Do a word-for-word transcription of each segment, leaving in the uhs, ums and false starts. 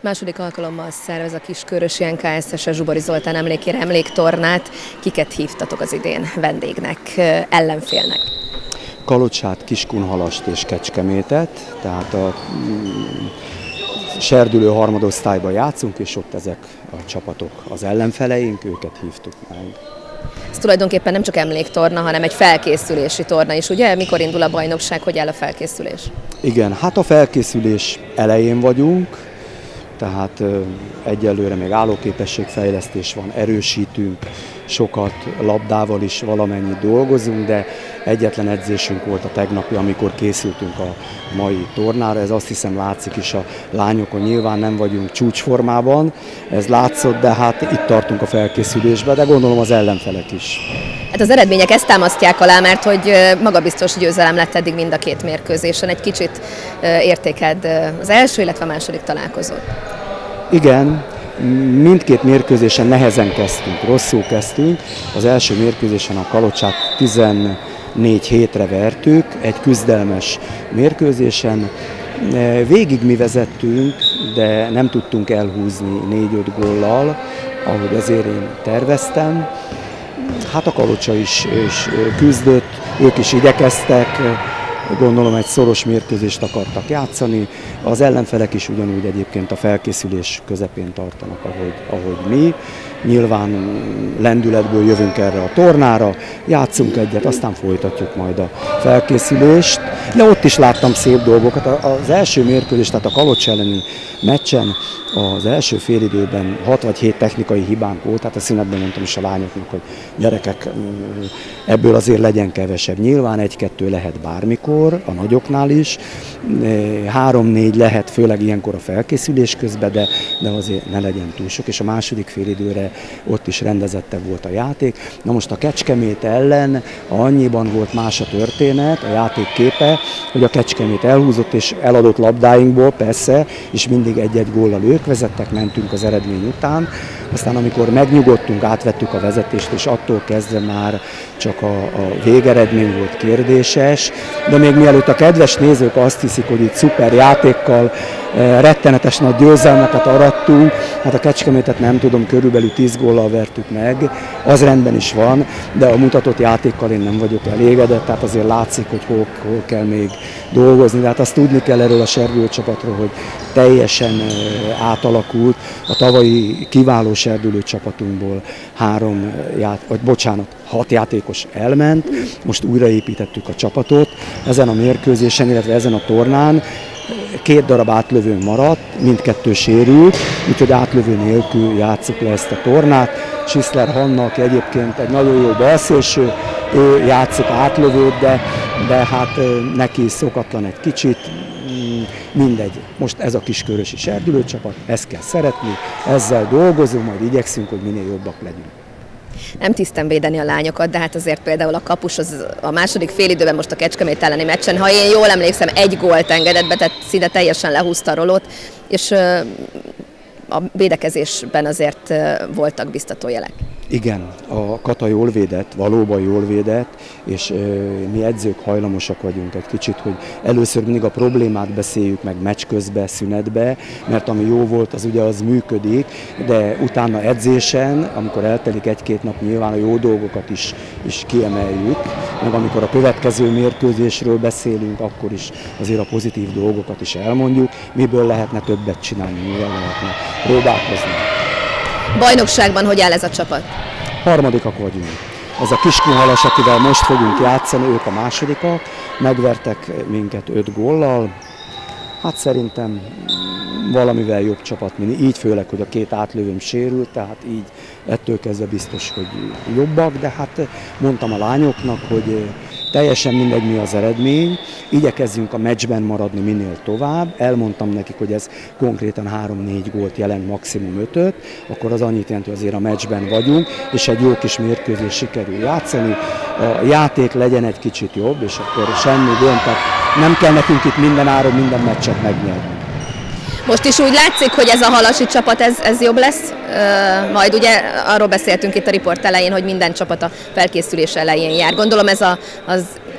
Második alkalommal szervez a Kiskörösi en ká es es Zsubori Zoltán emlékére emléktornát. Kiket hívtatok az idén vendégnek, ellenfélnek? Kalocsát, Kiskunhalast és Kecskemétet, tehát a serdülő harmadosztályban játszunk, és ott ezek a csapatok az ellenfeleink, őket hívtuk meg. Ez tulajdonképpen nem csak emléktorna, hanem egy felkészülési torna is, ugye? Mikor indul a bajnokság, hogy áll a felkészülés? Igen, hát a felkészülés elején vagyunk, tehát egyelőre még állóképességfejlesztés van, erősítünk, sokat labdával is valamennyit dolgozunk, de egyetlen edzésünk volt a tegnapi, amikor készültünk a mai tornára. Ez azt hiszem látszik is a lányokon, nyilván nem vagyunk csúcsformában, ez látszott, de hát itt tartunk a felkészülésben, de gondolom az ellenfelek is. Hát az eredmények ezt támasztják alá, mert hogy magabiztos győzelem lett eddig mind a két mérkőzésen. Egy kicsit értékeld az első, illetve a második találkozót. Igen, mindkét mérkőzésen nehezen kezdtünk, rosszul kezdtünk. Az első mérkőzésen a Kalocsát tizennégy hétre vertük, egy küzdelmes mérkőzésen. Végig mi vezettünk, de nem tudtunk elhúzni négy-öt góllal, ahogy azért én terveztem. Hát a Kalocsa is, is küzdött, ők is igyekeztek, gondolom egy szoros mérkőzést akartak játszani. Az ellenfelek is ugyanúgy egyébként a felkészülés közepén tartanak, ahogy, ahogy mi. Nyilván lendületből jövünk erre a tornára, játszunk egyet, aztán folytatjuk majd a felkészülést. De ott is láttam szép dolgokat. Az első mérkőzés, tehát a Kalocsa elleni meccsen az első félidőben hat vagy hét technikai hibánk volt, tehát a szünetben mondtam is a lányoknak, hogy gyerekek, ebből azért legyen kevesebb. Nyilván egy-kettő lehet bármikor, a nagyoknál is, három-négy lehet, főleg ilyenkor a felkészülés közben, de, de azért ne legyen túl sok, és a második félidőre ott is rendezettebb volt a játék. Na most a Kecskemét ellen annyiban volt más a történet, a játék képe, hogy a Kecskemét elhúzott és eladott labdáinkból, persze, és mindig egy-egy góllal ők vezettek, mentünk az eredmény után. Aztán amikor megnyugodtunk, átvettük a vezetést, és attól kezdve már csak a, a végeredmény volt kérdéses. De még mielőtt a kedves nézők azt hiszik, hogy itt szuper játékkal, rettenetes nagy győzelmeket arattunk, hát a Kecskemétet nem tudom, körülbelül tíz góllal vertük meg, az rendben is van, de a mutatott játékkal én nem vagyok elégedett, tehát azért látszik, hogy hol, hol kell még dolgozni, de hát azt tudni kell erről a serdülő csapatról, hogy teljesen átalakult. A tavalyi kiváló serdülő csapatunkból három, vagy bocsánat, hat játékos elment, most újraépítettük a csapatot ezen a mérkőzésen, illetve ezen a tornán. Két darab átlövőn maradt, mindkettő sérült, úgyhogy átlövő nélkül játsszuk le ezt a tornát. Sisler Hanna, aki egyébként egy nagyon jó balszélső, ő játszik átlövőt, de, de hát neki szokatlan egy kicsit, mindegy. Most ez a kiskörösi serdülőcsapat, ezt kell szeretni, ezzel dolgozunk, majd igyekszünk, hogy minél jobbak legyünk. Nem tisztem védeni a lányokat, de hát azért például a kapus az a második félidőben most a Kecskemét elleni meccsen, ha én jól emlékszem, egy gólt engedett be, tehát szinte teljesen lehúzta a rolót, és a védekezésben azért voltak biztató jelek. Igen, a Kata jól védett, valóban jól védett, és e, mi edzők hajlamosak vagyunk egy kicsit, hogy először mindig a problémát beszéljük meg meccs közben, szünetbe, mert ami jó volt, az ugye az működik, de utána edzésen, amikor eltelik egy-két nap, nyilván a jó dolgokat is, is kiemeljük, meg amikor a következő mérkőzésről beszélünk, akkor is azért a pozitív dolgokat is elmondjuk, miből lehetne többet csinálni, miből lehetne próbálkozni. Bajnokságban hogy áll ez a csapat? Harmadikak vagyunk. Ez a Kiskunhalas, akivel most fogunk játszani, ők a másodikak, megvertek minket öt góllal. Hát szerintem valamivel jobb csapat, mint így, főleg, hogy a két átlövőm sérült, tehát így ettől kezdve biztos, hogy jobbak, de hát mondtam a lányoknak, hogy teljesen mindegy, mi az eredmény, igyekezzünk a meccsben maradni minél tovább, elmondtam nekik, hogy ez konkrétan három-négy gólt jelent, maximum ötöt, akkor az annyit jelenti, hogy azért a meccsben vagyunk, és egy jó kis mérkőzés sikerül játszani, a játék legyen egy kicsit jobb, és akkor semmi gond, tehát nem kell nekünk itt minden áron minden meccset megnyerni. Most is úgy látszik, hogy ez a halasi csapat, ez, ez jobb lesz? Uh, majd ugye arról beszéltünk itt a riport elején, hogy minden csapat a felkészülés elején jár. Gondolom ez a, az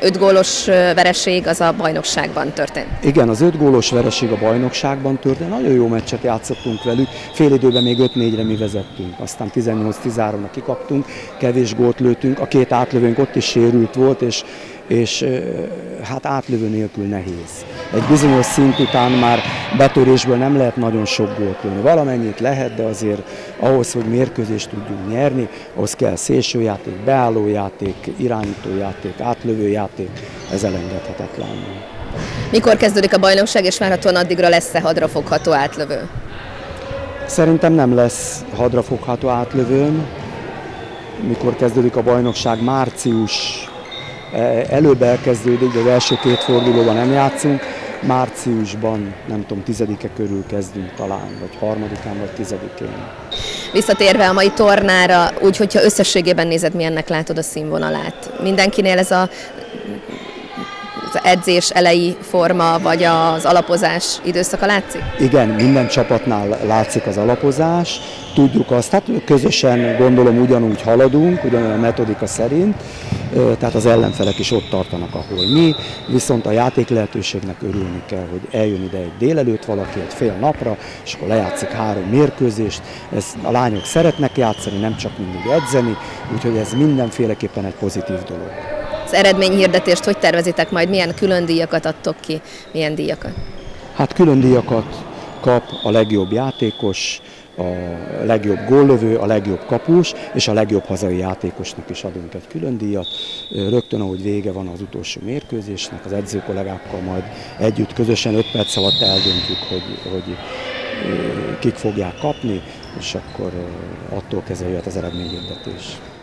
öt gólos vereség az a bajnokságban történt. Igen, az öt gólos vereség a bajnokságban történt. Nagyon jó meccset játszottunk velük. Fél időben még öt négyre mi vezettünk. Aztán tizennyolc tizenháromra kikaptunk, kevés gólt lőttünk. A két átlövőnk ott is sérült volt, és, és hát átlövő nélkül nehéz. Egy bizonyos szint után már betörésből nem lehet nagyon sok gólt lőni. Valamennyit lehet, de azért ahhoz, hogy mérkőzést tudjunk nyerni, ahhoz kell szélsőjáték, beállójáték, irányítójáték, átlövőjáték, ez elengedhetetlen. Mikor kezdődik a bajnokság, és várhatóan addigra lesz-e hadrafogható átlövő? Szerintem nem lesz hadrafogható átlövőm. Mikor kezdődik a bajnokság? Március. Előbb elkezdődik, de az első két fordulóban nem játszunk. Márciusban, nem tudom, tizedike körül kezdünk talán, vagy harmadikán, vagy tizedikén. Visszatérve a mai tornára, úgy, hogyha összességében nézed, milyennek látod a színvonalát? Mindenkinél ez a az edzés elejé forma, vagy az alapozás időszaka látszik? Igen, minden csapatnál látszik az alapozás. Tudjuk azt, hát közösen gondolom ugyanúgy haladunk, ugyanolyan a metodika szerint, tehát az ellenfelek is ott tartanak, ahol mi, viszont a játék lehetőségnek örülni kell, hogy eljön ide egy délelőtt valaki, egy fél napra, és akkor lejátszik három mérkőzést. Ez, a lányok szeretnek játszani, nem csak mindig edzeni, úgyhogy ez mindenféleképpen egy pozitív dolog. Az eredményhirdetést hogy tervezitek majd? Milyen külön díjakat adtok ki? Milyen díjakat? Hát külön díjakat kap a legjobb játékos, a legjobb góllövő, a legjobb kapus, és a legjobb hazai játékosnak is adunk egy külön díjat. Rögtön, ahogy vége van az utolsó mérkőzésnek, az edzőkollégákkal majd együtt, közösen öt perc alatt eldöntjük, hogy, hogy kik fogják kapni, és akkor attól kezdve jöhet az eredményhirdetés.